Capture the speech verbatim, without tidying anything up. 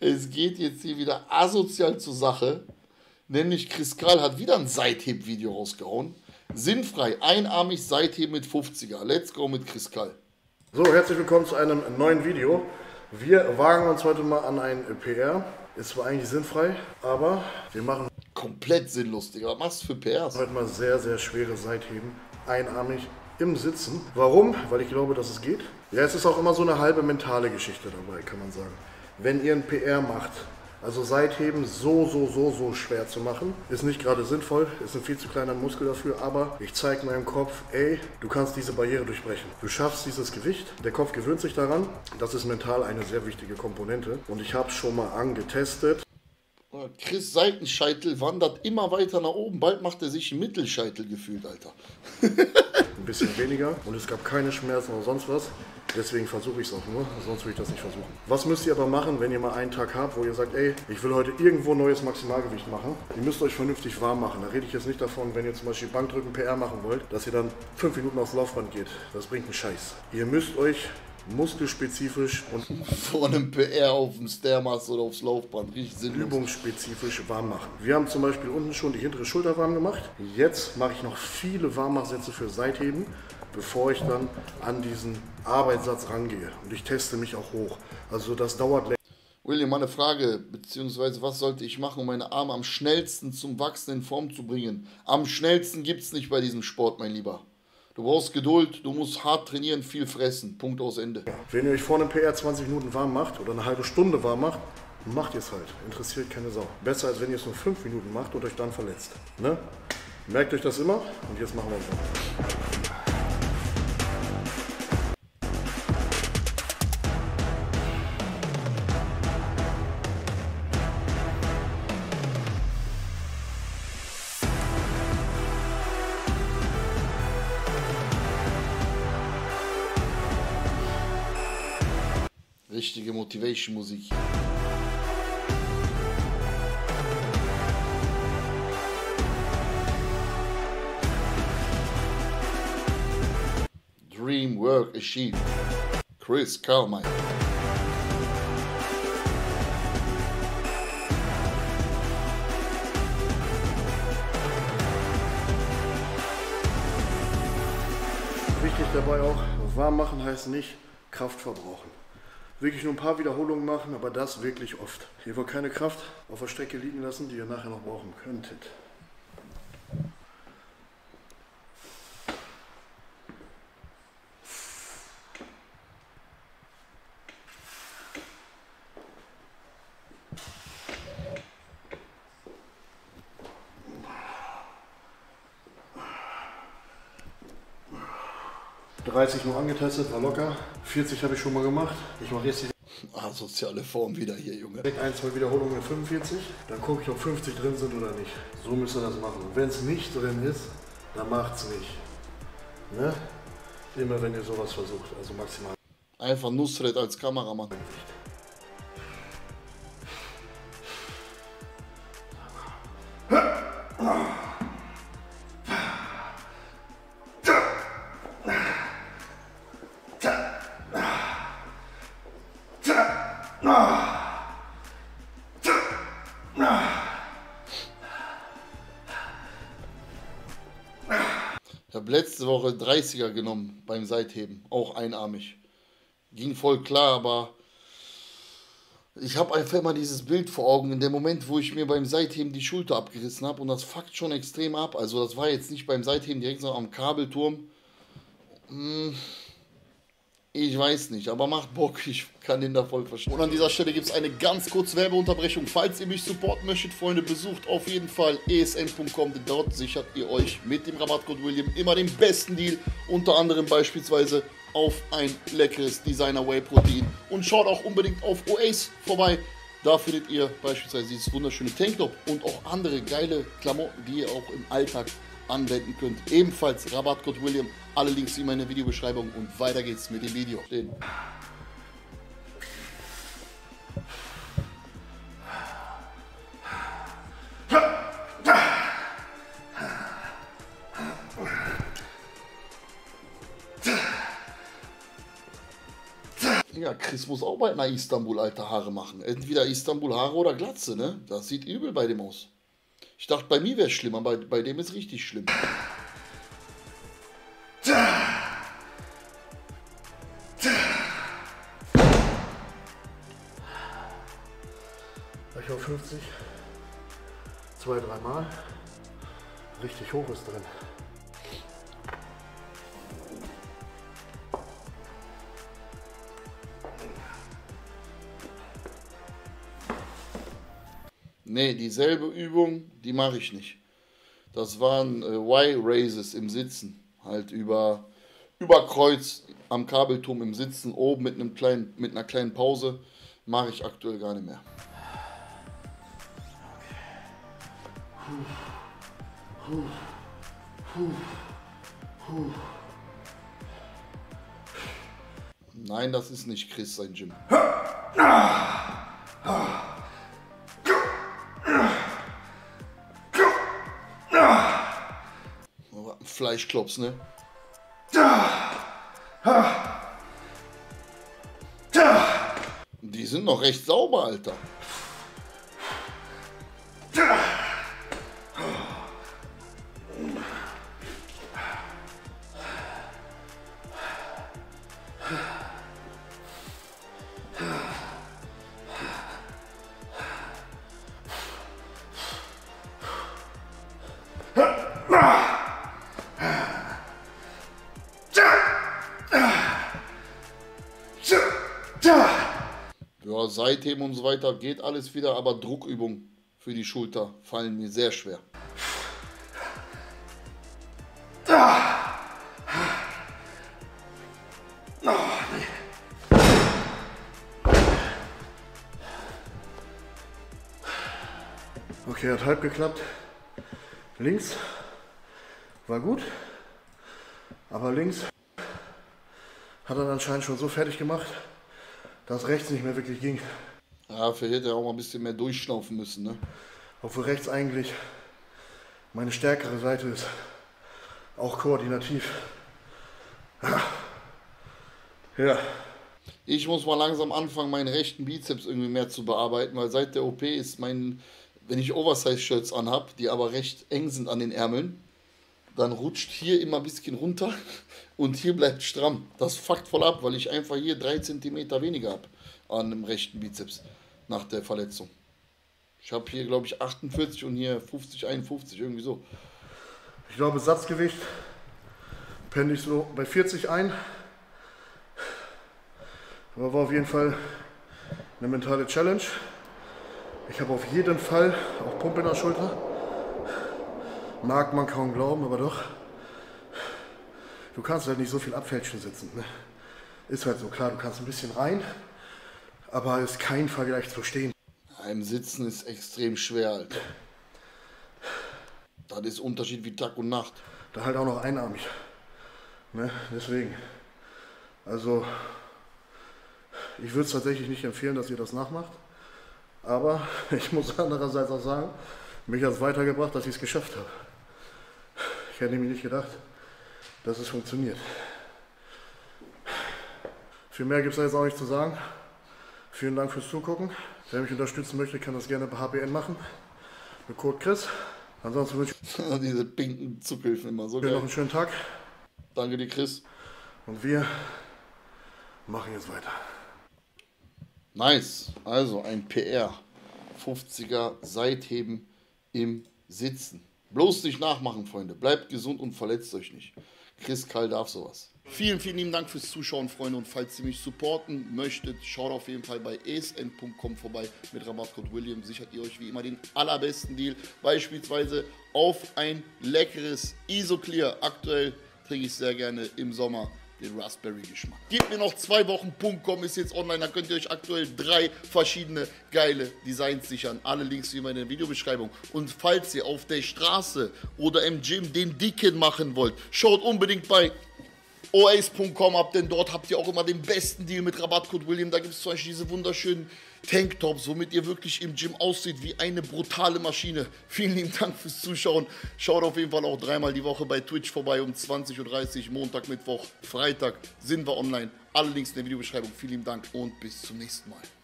Es geht jetzt hier wieder asozial zur Sache. Nämlich Chris Kral hat wieder ein Seitheb-Video rausgehauen. Sinnfrei, einarmig Seitheben mit fünfziger. Let's go mit Chris Kral. So, herzlich willkommen zu einem neuen Video. Wir wagen uns heute mal an ein P R. Ist zwar eigentlich sinnfrei, aber wir machen komplett sinnlos, Digga. Was machst du für P Rs? Heute mal sehr, sehr schwere Seitheben, einarmig im Sitzen. Warum? Weil ich glaube, dass es geht. Ja, es ist auch immer so eine halbe mentale Geschichte dabei, kann man sagen. Wenn ihr ein P R macht, also Seitheben so, so, so, so schwer zu machen, ist nicht gerade sinnvoll, ist ein viel zu kleiner Muskel dafür, aber ich zeige meinem Kopf, ey, du kannst diese Barriere durchbrechen. Du schaffst dieses Gewicht, der Kopf gewöhnt sich daran, das ist mental eine sehr wichtige Komponente und ich habe es schon mal angetestet. Chris Seitenscheitel wandert immer weiter nach oben, bald macht er sich einen Mittelscheitel gefühlt, Alter. Ein bisschen weniger und es gab keine Schmerzen oder sonst was. Deswegen versuche ich es auch nur, sonst würde ich das nicht versuchen. Was müsst ihr aber machen, wenn ihr mal einen Tag habt, wo ihr sagt, ey, ich will heute irgendwo neues Maximalgewicht machen? Ihr müsst euch vernünftig warm machen. Da rede ich jetzt nicht davon, wenn ihr zum Beispiel Bankdrücken P R machen wollt, dass ihr dann fünf Minuten aufs Laufband geht. Das bringt einen Scheiß. Ihr müsst euch muskelspezifisch und vor einem P R auf dem Stairmaster oder aufs Laufband richtig sinnlos. Übungsspezifisch warm machen. Wir haben zum Beispiel unten schon die hintere Schulter warm gemacht. Jetzt mache ich noch viele Warmmachsätze für Seitheben, bevor ich dann an diesen Arbeitssatz rangehe. Und ich teste mich auch hoch. Also das dauert länger. William, mal eine Frage, beziehungsweise was sollte ich machen, um meine Arme am schnellsten zum Wachsen in Form zu bringen? Am schnellsten gibt es nicht bei diesem Sport, mein Lieber. Du brauchst Geduld, du musst hart trainieren, viel fressen. Punkt, aus Ende. Wenn ihr euch vor einem P R zwanzig Minuten warm macht oder eine halbe Stunde warm macht, macht ihr es halt. Interessiert keine Sau. Besser, als wenn ihr es nur fünf Minuten macht und euch dann verletzt. Ne? Merkt euch das immer und jetzt machen wir es noch. Richtige Motivation-Musik. Dream Work Achieved. Chris Carmine. Wichtig dabei auch, warm machen heißt nicht Kraft verbrauchen. Wirklich nur ein paar Wiederholungen machen, aber das wirklich oft. Ihr wollt keine Kraft auf der Strecke liegen lassen, die ihr nachher noch brauchen könntet. dreißig nur angetestet, war locker. vierzig habe ich schon mal gemacht. Ich mache jetzt die asoziale Form wieder hier, Junge. ein, zwei Wiederholungen mit fünfundvierzig. Dann gucke ich, ob fünfzig drin sind oder nicht. So müsst ihr das machen. Wenn es nicht drin ist, dann macht es nicht. Ne? Immer wenn ihr sowas versucht, also maximal. Einfach Nusret als Kameramann. Ich habe letzte Woche dreißiger genommen beim Seitheben, auch einarmig. Ging voll klar, aber ich habe einfach immer dieses Bild vor Augen, in dem Moment, wo ich mir beim Seitheben die Schulter abgerissen habe und das fuckt schon extrem ab. Also das war jetzt nicht beim Seitheben direkt, sondern am Kabelturm. Hm. Ich weiß nicht, aber macht Bock, ich kann den da voll verstehen. Und an dieser Stelle gibt es eine ganz kurze Werbeunterbrechung. Falls ihr mich supporten möchtet, Freunde, besucht auf jeden Fall e s n punkt com, denn dort sichert ihr euch mit dem Rabattcode William immer den besten Deal. Unter anderem beispielsweise auf ein leckeres Designer Whey Protein. Und schaut auch unbedingt auf Oasis vorbei. Da findet ihr beispielsweise dieses wunderschöne Tanktop und auch andere geile Klamotten, die ihr auch im Alltag anwenden könnt. Ebenfalls Rabattcode William. Alle Links in meiner Videobeschreibung und weiter geht's mit dem Video. Den Digga, Chris muss auch bald nach Istanbul alte Haare machen. Entweder Istanbul Haare oder Glatze, ne? Das sieht übel bei dem aus. Ich dachte, bei mir wäre es schlimmer, bei, bei dem ist richtig schlimm. Ich auf fünfzig. Zwei, dreimal. Richtig hoch ist drin. Nee, dieselbe Übung, die mache ich nicht. Das waren äh, Y-Raises im Sitzen. Halt über, über Kreuz am Kabelturm im Sitzen, oben mit, einem kleinen, mit einer kleinen Pause. Mache ich aktuell gar nicht mehr. Nein, das ist nicht Chris sein Gym. Fleischklops, ne? Die sind noch recht sauber, Alter. Ja, Seitheben und so weiter geht alles wieder, aber Druckübungen für die Schulter fallen mir sehr schwer. Okay, hat halb geklappt. Links war gut, aber links hat er anscheinend schon so fertig gemacht, dass rechts nicht mehr wirklich ging. Ja, vielleicht hätte er auch mal ein bisschen mehr durchschnaufen müssen, ne? Obwohl rechts eigentlich meine stärkere Seite ist. Auch koordinativ. Ja. Ich muss mal langsam anfangen, meinen rechten Bizeps irgendwie mehr zu bearbeiten, weil seit der O P ist mein, wenn ich Oversize-Shirts anhab, die aber recht eng sind an den Ärmeln, dann rutscht hier immer ein bisschen runter und hier bleibt stramm. Das fuckt voll ab, weil ich einfach hier drei Zentimeter weniger habe an dem rechten Bizeps nach der Verletzung. Ich habe hier, glaube ich, achtundvierzig und hier fünfzig, einundfünfzig, irgendwie so. Ich glaube, Satzgewicht penne ich so bei vierzig ein. Aber war auf jeden Fall eine mentale Challenge. Ich habe auf jeden Fall auch Pumpe in der Schulter. Mag man kaum glauben, aber doch. Du kannst halt nicht so viel Abfältchen sitzen. Ne? Ist halt so, klar, du kannst ein bisschen rein, aber ist kein Vergleich zu stehen. Im Sitzen ist extrem schwer, Alter. Das ist Unterschied wie Tag und Nacht. Da halt auch noch einarmig. Ne? Deswegen. Also, ich würde es tatsächlich nicht empfehlen, dass ihr das nachmacht. Aber ich muss andererseits auch sagen, mich hat es weitergebracht, dass ich es geschafft habe. Ich hätte nämlich nicht gedacht, dass es funktioniert. Viel mehr gibt es da jetzt auch nicht zu sagen. Vielen Dank fürs Zugucken. Wer mich unterstützen möchte, kann das gerne bei H B N machen. Mit Code Chris. Ansonsten wünsche ich diese pinken Zuckhilfen immer so dir geil. noch einen schönen Tag. Danke dir, Chris. Und wir machen jetzt weiter. Nice. Also ein P R. fünfziger Seitheben im Sitzen. Bloß nicht nachmachen, Freunde. Bleibt gesund und verletzt euch nicht. Chris Kall darf sowas. Vielen, vielen lieben Dank fürs Zuschauen, Freunde. Und falls ihr mich supporten möchtet, schaut auf jeden Fall bei e s n punkt com vorbei. Mit Rabattcode William sichert ihr euch wie immer den allerbesten Deal. Beispielsweise auf ein leckeres Isoclear. Aktuell trinke ich sehr gerne im Sommer den Raspberry-Geschmack. Gebt mir noch zwei Wochen Punkt com ist jetzt online. Da könnt ihr euch aktuell drei verschiedene geile Designs sichern. Alle Links wie immer in der Videobeschreibung. Und falls ihr auf der Straße oder im Gym den Dicken machen wollt, schaut unbedingt bei oace punkt com ab, denn dort habt ihr auch immer den besten Deal mit Rabattcode William. Da gibt es zum Beispiel diese wunderschönen Tanktops, womit ihr wirklich im Gym aussieht wie eine brutale Maschine. Vielen lieben Dank fürs Zuschauen. Schaut auf jeden Fall auch dreimal die Woche bei Twitch vorbei um zwanzig Uhr dreißig, Montag, Mittwoch, Freitag sind wir online. Alle Links in der Videobeschreibung. Vielen lieben Dank und bis zum nächsten Mal.